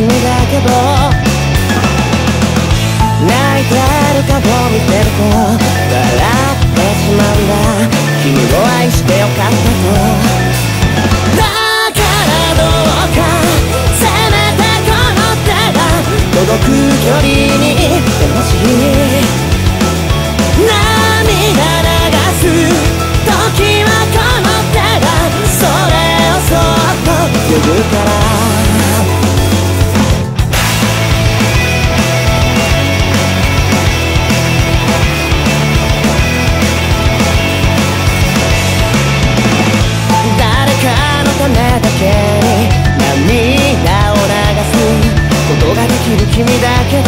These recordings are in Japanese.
君だけど、泣いてる顔見てると笑ってしまうんだ。君を愛してよかったと。だからどうかせめてこの手が届く距離にいてほしい。涙流す時はこの手がそれをそっと呼ぶから。ためだけに涙を流すことができる君だけど、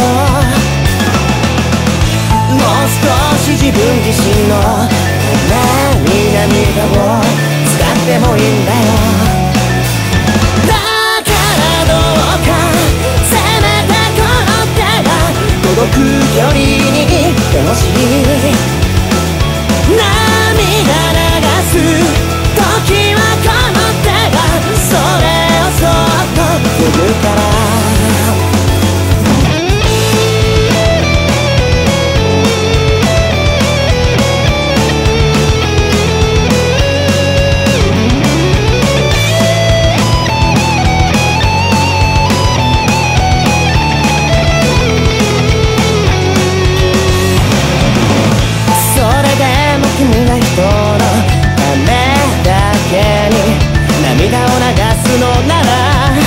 もう少し自分自身のために涙を使ってもいいんだよ。だからどうかせめてこの手が届く距離にいてほしい。涙流す時はこの手がそれをそっと呼ぶから。それでも君が人のためだけに涙を流すのなら、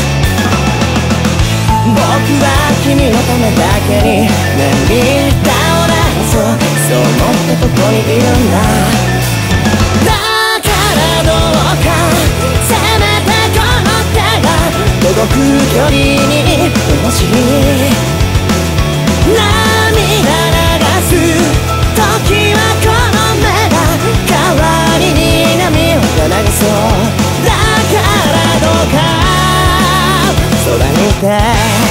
僕は君のためだけに涙を流そう、そう思ってここにいるんだ。だからどうかせめてこの手が届く距離にいてほしい。涙流す時はこの目が代わりに涙を流そう。だからどうかそばにいて